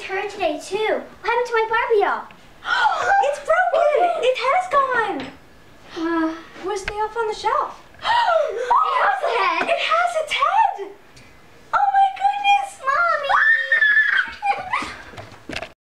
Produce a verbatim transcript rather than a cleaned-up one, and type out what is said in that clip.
hurt today, too. What happened to my Barbie doll? It's broken! It has gone! Uh, Where's the elf on the shelf? it has a head! It has its head!